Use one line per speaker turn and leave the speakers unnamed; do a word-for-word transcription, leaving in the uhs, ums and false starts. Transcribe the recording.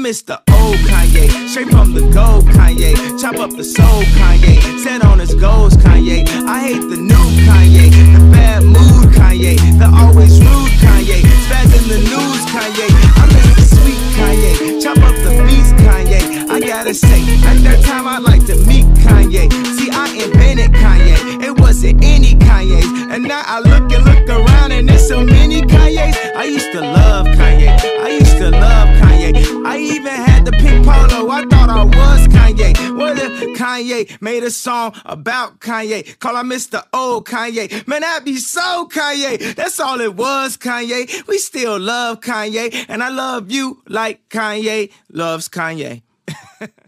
miss the old Kanye, straight from the gold Kanye. Chop up the soul Kanye, set on his goals Kanye. I hate the new Kanye, the bad mood Kanye, the always rude Kanye, spaz in the news Kanye. I miss the sweet Kanye, chop up the beats Kanye. I gotta say, at that time I like to meet Kanye. See, I invented Kanye, it wasn't any Kanye's. And now I look and look around and there's so many Kanye's. I used to love Kanye, I used to love Kanye. I even had the pink polo, I thought I was Kanye. What if Kanye made a song about Kanye? Call I miss the old Kanye. Man, that'd be so Kanye. That's all it was, Kanye. We still love Kanye, and I love you like Kanye loves Kanye.